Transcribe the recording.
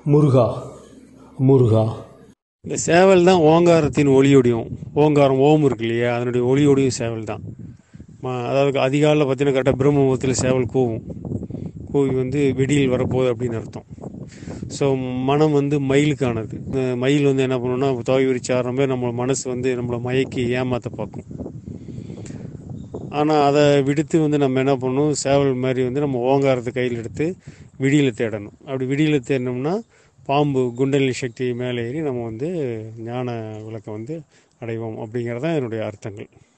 முருகா முருகா. இந்த சேவல் தான் ஓங்காரத்தின் ஒளியொடியும். ஓங்காரம் ஓம் இருக்கு இல்லையா, அதனுடைய ஒளியொடியும் சேவல் தான். அதாவது அதிகாலையில் பார்த்தீங்கன்னா கரெக்டாக பிரம்ம முகூர்த்தத்தில் சேவல் கூவும். கூவி விடியல் வரப்போகுது அப்படின்னு அர்த்தம். ஸோ மனம் மயிலுக்கானது. மயில் என்ன பண்ணணும்னா துவை விரிச்சு ஆடுறப்ப நம்ம மனசு நம்மளை மயக்கி ஏமாற்ற பார்க்கும். ஆனால் அதை விடுத்து நம்ம என்ன பண்ணணும், சேவல் மாதிரி நம்ம ஓங்காரத்தை கையில் எடுத்து விடியலை தேடணும். அப்படி விடியலை தேடணும்னா பாம்பு குண்டலினி சக்தி மேலே ஏறி நம்ம ஞான விளக்கம் அடைவோம் அப்படிங்கிறதான் என்னுடைய அர்த்தங்கள்.